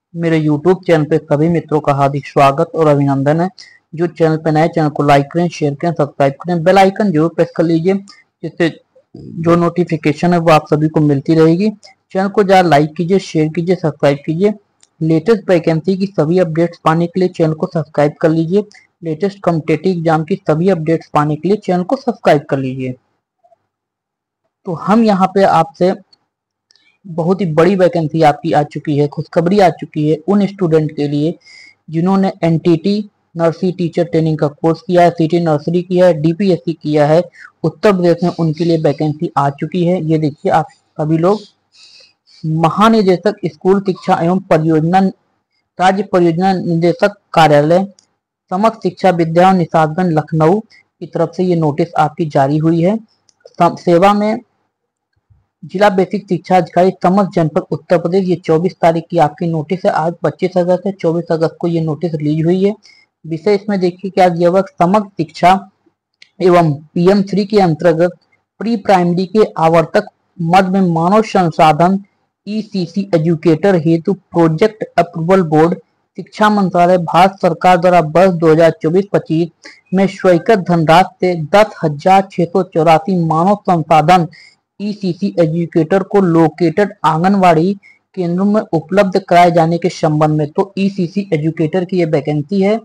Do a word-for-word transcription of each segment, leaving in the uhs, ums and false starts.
मेरे YouTube channel पे सभी मित्रों का हार्दिक स्वागत और अभिनंदन है। जो चैनल पे नए, चैनल को लाइक करें, शेयर करें, सब्सक्राइब करें, बेल आइकन जरूर प्रेस कर लीजिए, जिससे जो नोटिफिकेशन है वो आप सभी को मिलती रहेगी। चैनल को ज़्यादा लाइक कीजिए, शेयर कीजिए, सब्सक्राइब कीजिए। लेटेस्ट वैकेंसी की सभी अपडेट्स पाने के लिए चैनल को सब्सक्राइब कर लीजिए। लेटेस्ट कॉम्पिटिटिव एग्जाम की सभी अपडेट्स पाने के लिए चैनल को सब्सक्राइब कर लीजिए। तो हम यहाँ पे आपसे बहुत ही बड़ी वैकेंसी आपकी आ चुकी है, खुशखबरी आ चुकी है उन स्टूडेंट के लिए जिन्होंने एनटीटी नर्सरी टीचर ट्रेनिंग का कोर्स किया है, सिटी नर्सरी किया है, डीपीएससी किया है उत्तर प्रदेश में। उनके लिए वैकेंसी आ चुकी है। ये देखिए आप सभी लोग, महानिदेशक स्कूल शिक्षा एवं परियोजना, राज्य परियोजना निदेशक कार्यालय, समस्त शिक्षा विद्या निषादगंज लखनऊ की तरफ से ये नोटिस आपकी जारी हुई है। सेवा में जिला बेसिक शिक्षा अधिकारी समस्त जनपद उत्तर प्रदेश। ये चौबीस तारीख की आपकी नोटिस है। आज पच्चीस अगस्त है, चौबीस अगस्त को ये नोटिस रिलीज हुई है। विषय इसमें देखिए क्या दिया हुआ, समग्र शिक्षा एवं पीएम थ्री के अंतर्गत प्री प्राइमरी के आवर्तक मद में मानव संसाधन ईसीसी एजुकेटर हेतु प्रोजेक्ट अप्रूवल बोर्ड, शिक्षा मंत्रालय, भारत सरकार द्वारा वर्ष दो हजार चौबीस पच्चीस में स्वीकृत धनराशि से दस हजार छह सौ चौरासी मानव संसाधन ईसीसी एजुकेटर को लोकेटेड आंगनवाड़ी केंद्रों में उपलब्ध कराए जाने के संबंध में। तो ईसीसी एजुकेटर की ये वैकेंसी है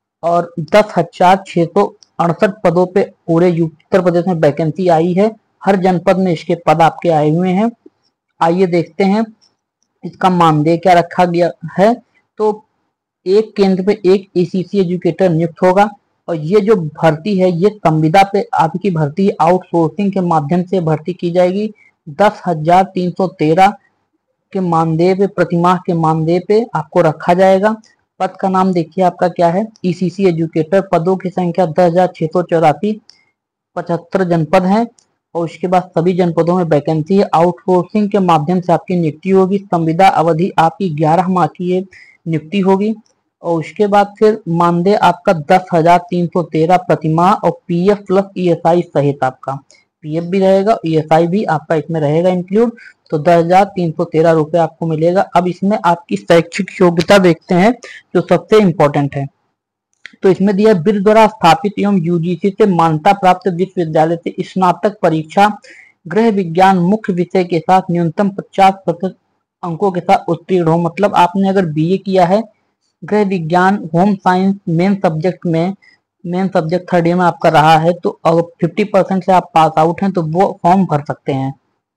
और दस हजार छह सौ अड़सठ पदों पे पूरे उत्तर प्रदेश में वैकेंसी आई है। हर जनपद में इसके पद आपके आए हुए हैं। आइए देखते हैं इसका मानदेय क्या रखा गया है। तो एक केंद्र पे एक ईसीसी एजुकेटर नियुक्त होगा और ये जो भर्ती है ये संविदा पे आपकी भर्ती आउटसोर्सिंग के माध्यम से भर्ती की जाएगी। दस हजार तीन सौ तेरह के मानदेय पे, प्रतिमाह के मानदेय पे आपको रखा जाएगा। पद का नाम देखिए आपका क्या है, ईसीसी एजुकेटर। पदों की संख्या दस हजार छह सौ चौरासी, पचहत्तर जनपद है और उसके बाद सभी जनपदों में वैकेंसी है। आउटसोर्सिंग के माध्यम से आपकी नियुक्ति होगी। संविदा अवधि आपकी ग्यारह माह की नियुक्ति होगी और उसके बाद फिर मानदेय आपका दस हजार तीन सौ तेरह प्रतिमाह और पीएफ प्लस ईएसआई सहित आपका पीएफ भी रहेगा, ईएसआई भी आपका इसमें रहेगा इंक्लूड। तो दस हजार तीन सौ तेरह रुपए आपको मिलेगा। अब इसमें आपकी शैक्षिक योग्यता देखते हैं जो सबसे इंपॉर्टेंट है। तो इसमें दिया विश्व द्वारा स्थापित एवं यूजीसी से मान्यता प्राप्त विश्वविद्यालय से स्नातक परीक्षा गृह विज्ञान मुख्य विषय के साथ न्यूनतम पचास प्रतिशत अंकों के साथ उत्तीर्ण हो। मतलब आपने अगर बीए किया है गृह विज्ञान होम साइंस मेन सब्जेक्ट में, मेन सब्जेक्ट थर्ड ईयर में आपका रहा है, तो अगर फिफ्टी परसेंट से आप पास आउट हैं तो वो फॉर्म भर सकते हैं।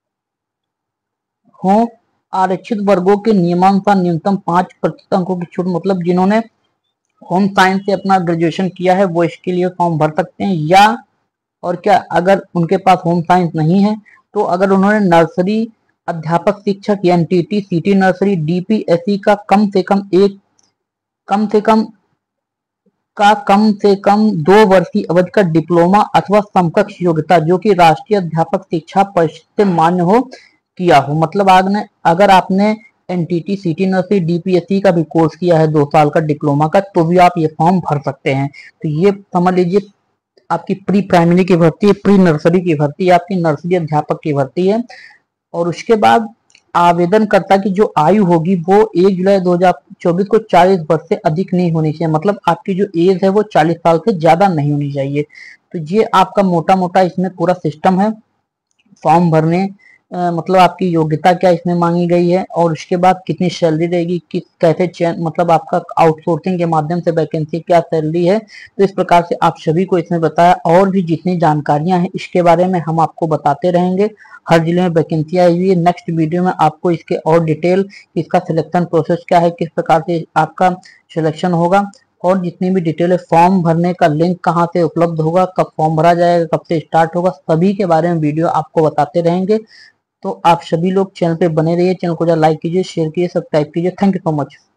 हो आरक्षित वर्गों के नियमानुसार न्यूनतम पांच प्रतिशत अंकों की छूट। मतलब जिन्होंने होम साइंस से अपना ग्रेजुएशन किया है वो इसके लिए फॉर्म भर सकते हैं। या और क्या, अगर उनके पास होम साइंस नहीं है तो अगर उन्होंने नर्सरी अध्यापक शिक्षक एनटीटी सिटी नर्सरी डीपीएससी का कम से कम एक कम से कम का कम से कम दो वर्षीय अवधि का डिप्लोमा अथवा समकक्ष योग्यता जो कि राष्ट्रीय अध्यापक शिक्षा परिषद से मान्य हो किया हो। मतलब आपने अगर आपने एनटीटी सिटी नर्सरी डीपीएससी का भी कोर्स किया है दो साल का डिप्लोमा का, तो भी आप ये फॉर्म भर सकते हैं। तो ये समझ लीजिए आपकी प्री प्राइमरी की भर्ती है, प्री नर्सरी की भर्ती है, आपकी नर्सरी अध्यापक की भर्ती है। और उसके बाद आवेदनकर्ता की जो आयु होगी वो एक जुलाई दो हजार चौबीस को चालीस वर्ष से अधिक नहीं होनी चाहिए। मतलब आपकी जो एज है वो चालीस साल से ज्यादा नहीं होनी चाहिए। तो ये आपका मोटा मोटा इसमें पूरा सिस्टम है फॉर्म भरने। आ, मतलब आपकी योग्यता क्या इसमें मांगी गई है और उसके बाद कितनी सैलरी रहेगी, किस कैसे चयन, मतलब आपका आउटसोर्सिंग के माध्यम से वैकेंसी क्या सैलरी है। तो इस प्रकार से आप सभी को इसमें बताया। और भी जितनी जानकारियां हैं इसके बारे में हम आपको बताते रहेंगे। हर जिले में वैकेंसी आई हुई है। नेक्स्ट वीडियो में आपको इसके और डिटेल, इसका सिलेक्शन प्रोसेस क्या है, किस प्रकार से आपका सिलेक्शन होगा और जितनी भी डिटेल है, फॉर्म भरने का लिंक कहाँ से उपलब्ध होगा, कब फॉर्म भरा जाएगा, कब से स्टार्ट होगा, सभी के बारे में वीडियो आपको बताते रहेंगे। तो आप सभी लोग चैनल पे बने रहिए। चैनल को लाइक कीजिए, शेयर कीजिए, सब्सक्राइब कीजिए। Thank you so much.